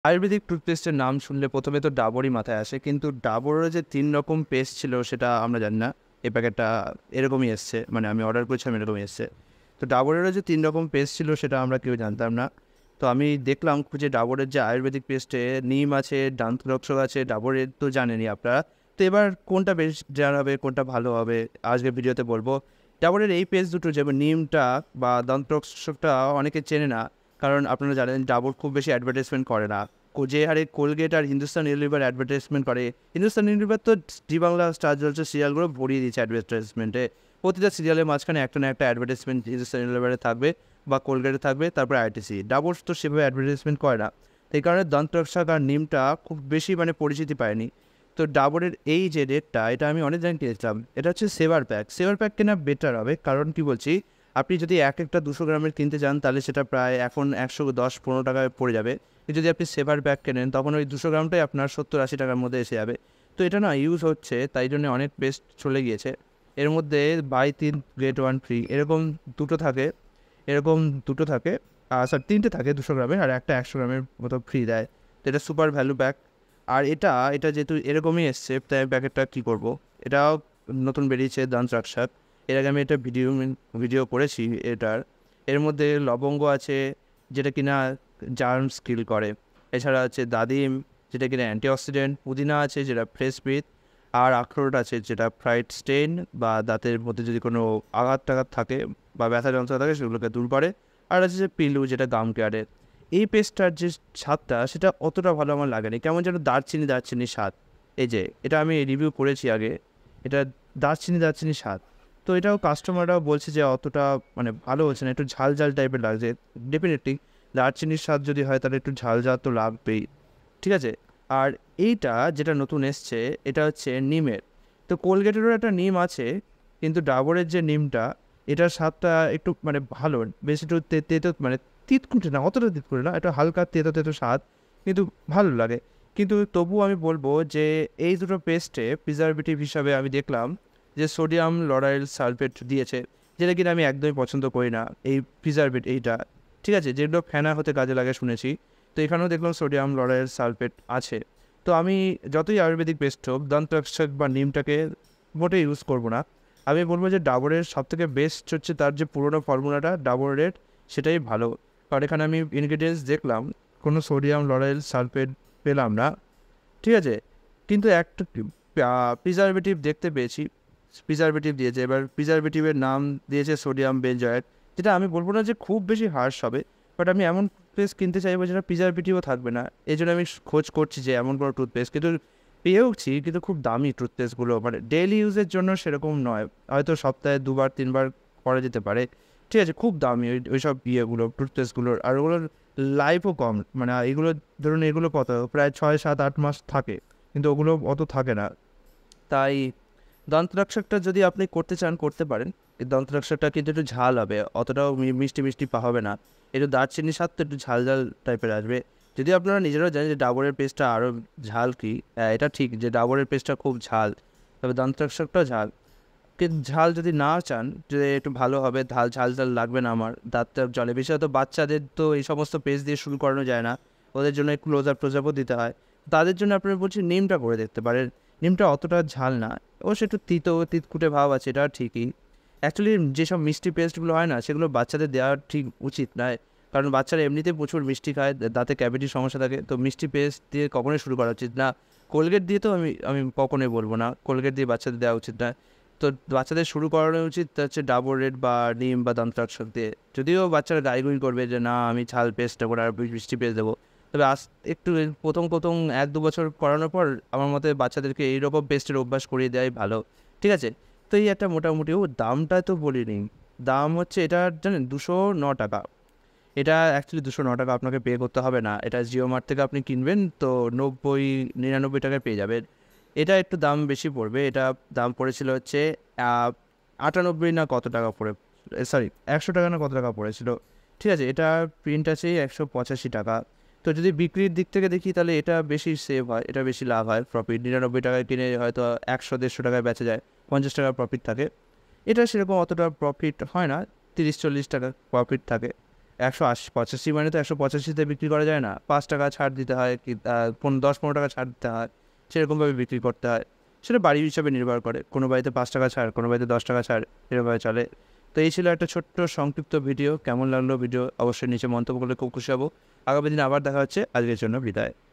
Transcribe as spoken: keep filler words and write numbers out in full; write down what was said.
আয়ুর্বেদিক টুথপেস্টের নাম শুনলে প্রথমে তো ডাবরই মাথায় আসে, কিন্তু ডাবরের যে তিন রকম পেস্ট ছিল সেটা আমরা জানি না। এই প্যাকেটটা এরকমই এসছে, মানে আমি অর্ডার করেছিলাম এরকমই এসছে। তো ডাবরেরও যে তিন রকম পেস্ট ছিল সেটা আমরা কেউ জানতাম না। তো আমি দেখলাম যে ডাবরের যে আয়ুর্বেদিক পেস্টে নিম আছে, দান্তরক্ষক আছে, ডাবরের তো জানেনই আপনারা। তো এবার কোনটা বেশ জানাবে, কোনটা ভালো হবে আজকে ভিডিওতে বলবো। ডাবরের এই পেস্ট দুটো, যেমন নিমটা বা দান্তরক্ষকটা অনেকে চেনে না, কারণ আপনারা জানেন ডাবর খুব বেশি অ্যাডভার্টাইজমেন্ট করে না। যে হারে কোলগেট আর হিন্দুস্তান ইউনিলিভার অ্যাডভার্টাইজমেন্ট করে, হিন্দুস্তান ইউনিলিভার তো জি বাংলা, স্টার জলসা সিরিয়ালগুলো ভরিয়ে দিচ্ছে অ্যাডভার্টাইজমেন্টে। প্রতিটা সিরিয়ালের মাঝখানে একটা না একটা অ্যাডভার্টাইজমেন্ট হিন্দুস্তান ইউনিলিভারে থাকবে বা কোলগেটে থাকবে, তারপর আইটিসি। ডাবর তো সেভাবে অ্যাডভার্টাইজমেন্ট করে না, এই কারণে দন্তরক্ষক আর নিমটা খুব বেশি মানে পরিচিতি পায়নি। তো ডাবরের এই যে রেটটা, এটা আমি অনেক জায়গায় কিনেছিলাম। এটা হচ্ছে সেভার প্যাক। সেভার প্যাক কেনা বেটার হবে, কারণ কি বলছি, আপনি যদি এক একটা দুশো গ্রামের কিনতে চান তাহলে সেটা প্রায় এখন একশো দশ পনেরো টাকায় পড়ে যাবে। যদি আপনি সেভার প্যাক কেনেন তখন ওই দুশো গ্রামটাই আপনার সত্তর আশি টাকার মধ্যে এসে যাবে। তো এটা না ইউজ হচ্ছে, তাই জন্য অনেক পেস্ট চলে গিয়েছে। এর মধ্যে বাই তিন গেট ওয়ান ফ্রি এরকম দুটো থাকে, এরকম দুটো থাকে, স্যার তিনটে থাকে দুশো গ্রামের, আর একটা একশো গ্রামের মতো ফ্রি দেয়। তো এটা সুপার ভ্যালু প্যাক। আর এটা এটা যেহেতু এরকমই এসছে, তাই আমি প্যাকেটটা কী করবো, এটাও নতুন বেরিয়েছে দান্ত রাক্ষসাক। এর আগে আমি এটা ভিডিও ভিডিও করেছি এটার। এর মধ্যে লবঙ্গ আছে, যেটা কিনা জার্মস কিল করে। এছাড়া আছে দাদিম, যেটা কিনা অ্যান্টিঅক্সিডেন্ট। পুদিনা আছে, যেটা ফ্রেশ ব্রিথ। আর আখরোট আছে, যেটা ফ্রাইড স্টেন বা দাঁতের মধ্যে যদি কোনো আঘাত টাঘাত থাকে বা ব্যথা যন্ত্রণা থাকে সেগুলোকে দূর করে। আর আছে যে পিলু, যেটা গাম কেয়ারের। এই পেস্টটার যে স্বাদটা সেটা অতটা ভালো আমার লাগেনি, কেমন যেন দারচিনি দারচিনির স্বাদ। এই যে এটা আমি রিভিউ করেছি আগে, এটা দারচিনি দারচিনির স্বাদ। তো এটাও কাস্টমাররাও বলছে যে অতটা মানে ভালো হচ্ছে না, একটু ঝাল ঝাল টাইপের লাগছে। ডেফিনেটলি দারচিনির স্বাদ যদি হয় তাহলে একটু ঝাল ঝাল তো লাগবেই, ঠিক আছে। আর এইটা যেটা নতুন এসছে, এটা হচ্ছে নিমের। তো কোলগেটেরও একটা নিম আছে, কিন্তু ডাবরের যে নিমটা, এটার স্বাদটা একটু মানে ভালো, বেশ একটু তেতো, মানে তিতকুটে না, অতটা তিতকুটে না, একটু হালকা তেতো তেতো স্বাদ, কিন্তু ভালো লাগে। কিন্তু তবুও আমি বলবো যে এই দুটো পেস্টে প্রিজারভেটিভ হিসাবে আমি দেখলাম যে সোডিয়াম লরাইল সালফেট দিয়েছে, যেটা কিনা আমি একদমই পছন্দ করি না এই প্রিজারভেট এইটা, ঠিক আছে, যেগুলো ফেনা হতে কাজে লাগে শুনেছি। তো এখানেও দেখলাম সোডিয়াম লরাইল সালফেট আছে। তো আমি যতই আয়ুর্বেদিক পেস্ট হোক, দন্তরক্ষক বা নিমটাকে মোটে ইউজ করবো না। আমি বলবো যে ডাবরের সবথেকে বেস্ট হচ্ছে তার যে পুরোনো ফর্মুলাটা ডাবর রেড, সেটাই ভালো। কারণ এখানে আমি ইনগ্রিডিয়েন্টস দেখলাম, কোনো সোডিয়াম লরাইল সালফেট পেলাম না, ঠিক আছে। কিন্তু একটা প্রিজারভেটিভ দেখতে পেয়েছি, প্রিজারভেটিভ দিয়েছে। এবার প্রিজারভেটিভের নাম দিয়েছে সোডিয়াম বেনজয়েড, যেটা আমি বলবো না যে খুব বেশি হার্শ হবে, বাট আমি এমন টুথপেস্ট কিনতে চাইবো যেটা প্রিজারভেটিভও থাকবে না। এই জন্য আমি খোঁজ করছি যে এমন কোনো টুথপেস্ট, কিন্তু পেয়েওছি, কিন্তু খুব দামি টুথপেস্টগুলো, মানে ডেইলি ইউজের জন্য সেরকম নয়, হয়তো সপ্তাহে দুবার তিনবার করা যেতে পারে, ঠিক আছে। খুব দামি ওই ওই সব ইয়েগুলো টুথপেস্টগুলোর, আর ওগুলোর লাইফও কম। মানে এগুলো ধরুন, এগুলো কত প্রায় ছয় সাত আট মাস থাকে, কিন্তু ওগুলো অত থাকে না। তাই দন্তরক্ষকটা যদি আপনি করতে চান করতে পারেন। এই দন্তরক্ষকটা কিন্তু একটু ঝাল হবে, অতটাও মিষ্টি মিষ্টি পা হবে না, একটু দারচিনির স্বাদ তো একটু ঝাল ঝাল টাইপের আসবে। যদি আপনারা নিজেরাও জানেন যে ডাবরের পেস্টটা আরও ঝাল, কি এটা ঠিক যে ডাবরের পেস্টটা খুব ঝাল, তবে দন্তরক্ষকটাও ঝাল। কিন্তু ঝাল যদি না চান যে একটু ভালো হবে, ঝাল ঝাল ঝাল লাগবে না আমার, দাঁতটা জলে, বিশেষত বাচ্চাদের তো এই সমস্ত পেস্ট দিয়ে শুরু করানো যায় না, ওদের জন্য একটু ক্লোজার প্রজাপও দিতে হয়। তাদের জন্য আপনারা বলছি নিমটা করে দেখতে পারেন। নিমটা অতটা ঝাল না, অবশ্য একটু তিতো তিতকুটে ভাব আছে, এটা ঠিকই। অ্যাকচুয়ালি যেসব মিষ্টি পেস্টগুলো হয় না, সেগুলো বাচ্চাদের দেওয়া ঠিক উচিত নয়, কারণ বাচ্চারা এমনিতেই প্রচুর মিষ্টি খায়, দাঁতে ক্যাভিটির সমস্যা থাকে। তো মিষ্টি পেস্ট দিয়ে কখনোই শুরু করা উচিত না। কোলগেট দিয়ে তো আমি আমি কখনোই বলবো না, কোলগেট দিয়ে বাচ্চাদের দেওয়া উচিত না। তো বাচ্চাদের শুরু করানো উচিত হচ্ছে ডাবর রেড বা নিম বা দন্তরক্ষক দিয়ে। যদিও বাচ্চারা গাইগুই করবে যে না আমি ঝাল পেস্ট দেবো আর মিষ্টি পেস্ট দেবো, তবে আস একটু প্রথম প্রথম এক দু বছর করানোর পর আমার মতে বাচ্চাদেরকে এইরকম পেস্টের অভ্যাস করিয়ে দেওয়াই ভালো, ঠিক আছে। তো এই একটা মোটামুটি, ও দামটা তো বলিনি, দাম হচ্ছে এটা জানেন দুশো ন টাকা। এটা অ্যাকচুয়ালি দুশো ন টাকা আপনাকে পে করতে হবে না, এটা জিও মার্ট থেকে আপনি কিনবেন তো নব্বই নিরানব্বই টাকায় পেয়ে যাবেন। এটা একটু দাম বেশি পড়বে, এটা দাম পড়েছিল হচ্ছে আটানব্বই না কত টাকা পড়ে, সরি একশো টাকা না কত টাকা পড়েছিল, ঠিক আছে। এটা প্রিন্ট আছে একশো পঁচাশি টাকা। তো যদি বিক্রির দিক থেকে দেখি তাহলে এটা বেশি সেভ হয়, এটা বেশি লাভ হয়, প্রফিট। নিরানব্বই টাকায় কিনে হয়তো একশো দেড়শো টাকায় বেচা যায়, পঞ্চাশ টাকা প্রফিট থাকে। এটা সেরকম অতটা প্রফিট হয় না, তিরিশ চল্লিশ টাকা প্রফিট থাকে। একশো আশি পঁচাশি মানে তো একশো পঁচাশিতে বিক্রি করা যায় না, পাঁচ টাকা ছাড় দিতে হয় কি পনেরো দশ পনেরো টাকা ছাড় দিতে হয়, সেরকমভাবে বিক্রি করতে হয়। সেটা বাড়ি হিসাবে নির্ভর করে, কোনো বাড়িতে পাঁচ টাকা ছাড়, কোনো বাড়িতে দশ টাকা ছাড়, এরকমভাবে চলে। তো এই ছিল একটা ছোট্ট সংক্ষিপ্ত ভিডিও। কেমন লাগলো ভিডিও অবশ্যই নিচে মন্তব্য করলে খুব খুশি হবো। আগামী দিন আবার দেখা হচ্ছে। আজকের জন্য বিদায়।